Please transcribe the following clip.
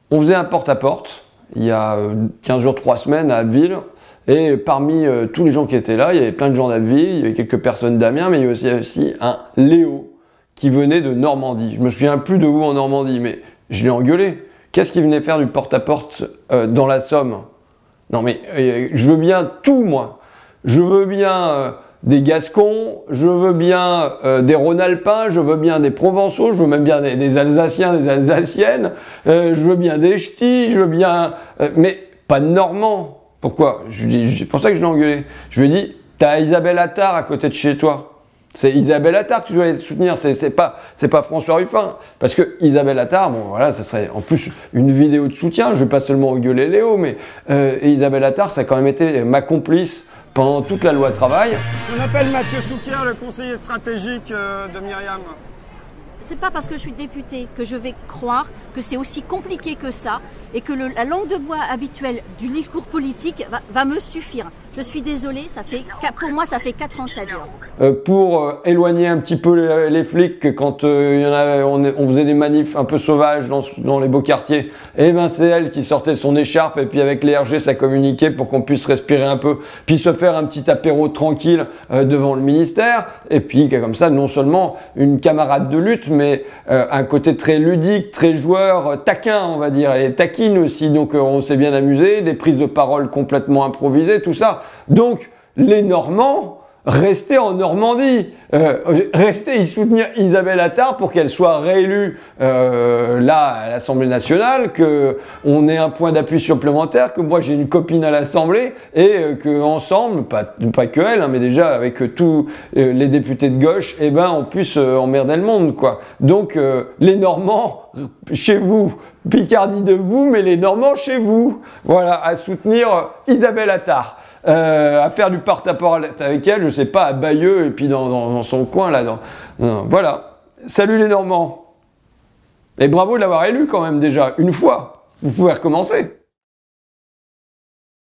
On faisait un porte-à-porte il y a 15 jours, 3 semaines à Abbeville. Et parmi tous les gens qui étaient là, il y avait plein de gens d'Abbeville, il y avait quelques personnes d'Amiens, mais il y avait aussi un Léo qui venait de Normandie. Je me souviens plus de où en Normandie, mais je l'ai engueulé. Qu'est-ce qu'il venait faire du porte-à-porte dans la Somme? Non mais je veux bien tout, moi. Je veux bien des Gascons, je veux bien des Rhône-Alpins, je veux bien des Provençaux, je veux même bien des Alsaciens, des Alsaciennes, je veux bien des Ch'tis, je veux bien... mais pas de Normands. Pourquoi? C'est pour ça que je l'ai engueulé. Je lui ai dit, t'as Isabelle Attard à côté de chez toi. C'est Isabelle Attard que tu dois aller soutenir, c'est pas François Ruffin. Parce que Isabelle Attard, bon voilà, ça serait en plus une vidéo de soutien, je vais pas seulement engueuler Léo, mais Isabelle Attard, ça a quand même été ma complice pendant toute la loi travail. Je m'appelle Mathieu Souquier, le conseiller stratégique de Myriam. C'est pas parce que je suis députée que je vais croire que c'est aussi compliqué que ça et que la langue de bois habituelle du discours politique va me suffire. Je suis désolée, pour moi ça fait 4 ans que ça dure. Pour éloigner un petit peu les flics quand on faisait des manifs un peu sauvages dans les beaux quartiers, et ben c'est elle qui sortait son écharpe et puis avec les RG ça communiquait pour qu'on puisse respirer un peu, puis se faire un petit apéro tranquille devant le ministère, et puis comme ça non seulement une camarade de lutte, mais un côté très ludique, très joueur, taquin on va dire, elle est taquine aussi, donc on s'est bien amusé, des prises de parole complètement improvisées, tout ça. Donc les Normands, restez en Normandie, restez y soutenir Isabelle Attard pour qu'elle soit réélue là à l'Assemblée nationale, qu'on ait un point d'appui supplémentaire, que moi j'ai une copine à l'Assemblée et que ensemble, pas que elle, hein, mais déjà avec tous les députés de gauche, eh ben on puisse emmerder le monde quoi. Donc les Normands chez vous, Picardie debout, mais les Normands chez vous, voilà, à soutenir Isabelle Attard. À faire du porte-à-porte avec elle, je sais pas, à Bayeux et puis dans son coin là. Voilà. Salut les Normands. Et bravo de l'avoir élu quand même déjà, une fois. Vous pouvez recommencer.